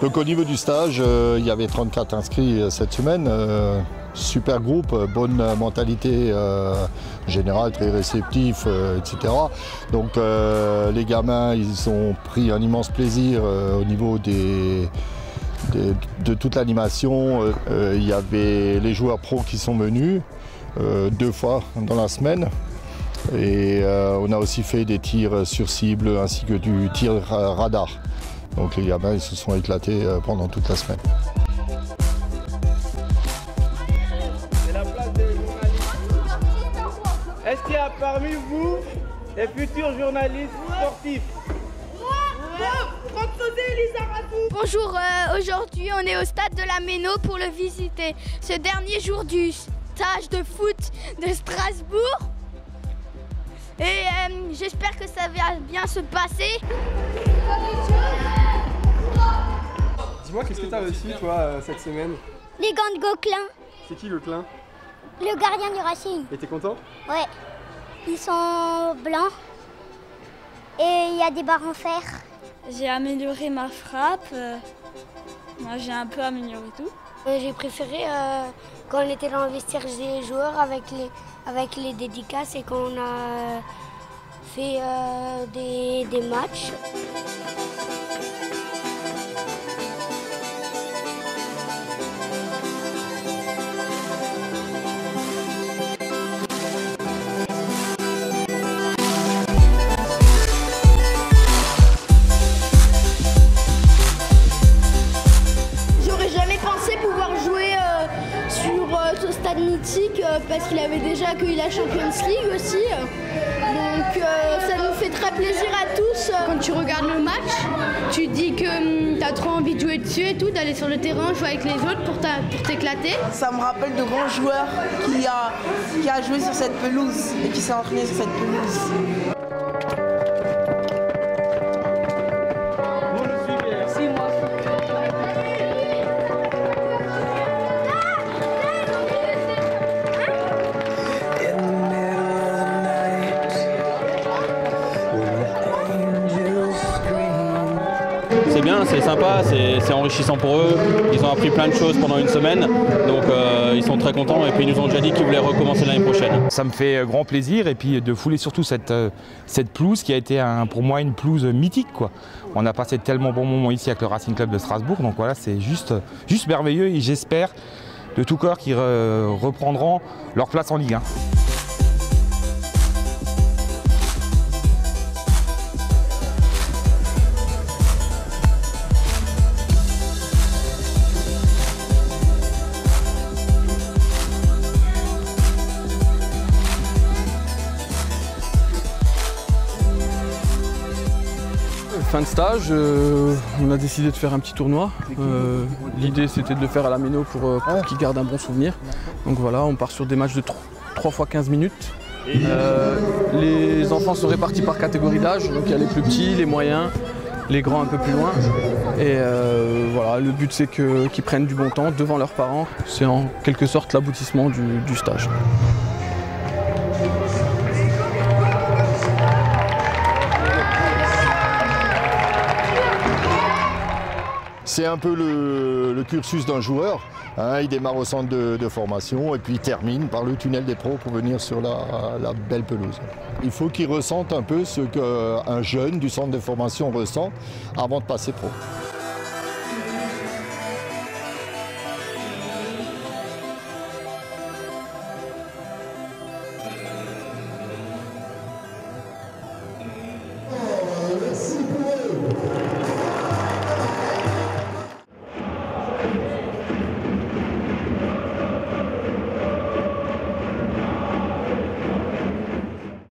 Donc au niveau du stage, il y avait 34 inscrits cette semaine. Super groupe, bonne mentalité générale, très réceptif, etc. Donc les gamins, ils ont pris un immense plaisir au niveau de toute l'animation. Il y avait les joueurs pros qui sont venus 2 fois dans la semaine. Et on a aussi fait des tirs sur cible ainsi que du tir radar. Donc les gamins, ils se sont éclatés pendant toute la semaine. Est-ce qu'il y a parmi vous des futurs journalistes sportifs? Bonjour, aujourd'hui on est au stade de la Méno pour le visiter. Ce dernier jour du stage de foot de Strasbourg. Et j'espère que ça va bien se passer. Dis-moi, qu'est-ce que tu as réussi toi cette semaine? Les gants de Gauquelin. C'est qui le clin? Le gardien du Racing. Et t'es content? Ouais. Ils sont blancs. Et il y a des barres en fer. J'ai amélioré ma frappe. Moi, j'ai un peu amélioré tout. J'ai préféré quand on était dans le vestiaire des joueurs avec les dédicaces et qu'on a fait des matchs. Sur ce stade mythique parce qu'il avait déjà accueilli la Champions League aussi. Donc ça nous fait très plaisir à tous. Quand tu regardes le match, tu dis que tu as trop envie de jouer dessus et tout, d'aller sur le terrain, jouer avec les autres pour t'éclater. Ça me rappelle de grands joueurs qui a joué sur cette pelouse et qui s'est entraîné sur cette pelouse. C'est bien, c'est sympa, c'est enrichissant pour eux. Ils ont appris plein de choses pendant une semaine, donc ils sont très contents et puis ils nous ont déjà dit qu'ils voulaient recommencer l'année prochaine. Ça me fait grand plaisir et puis de fouler surtout cette pelouse qui a été pour moi une pelouse mythique, quoi. On a passé de tellement bons moments ici avec le Racing Club de Strasbourg, donc voilà, c'est juste merveilleux et j'espère de tout cœur qu'ils reprendront leur place en Ligue 1. Fin de stage, on a décidé de faire un petit tournoi. L'idée c'était de le faire à la Méno pour qu'ils gardent un bon souvenir. Donc voilà, on part sur des matchs de 3 fois 15 minutes. Les enfants sont répartis par catégorie d'âge, donc il y a les plus petits, les moyens, les grands un peu plus loin. Et voilà, le but c'est qu'ils prennent du bon temps devant leurs parents. C'est en quelque sorte l'aboutissement du stage. C'est un peu le cursus d'un joueur. Hein, il démarre au centre de formation et puis il termine par le tunnel des pros pour venir sur la belle pelouse. Il faut qu'il ressente un peu ce qu'un jeune du centre de formation ressent avant de passer pro.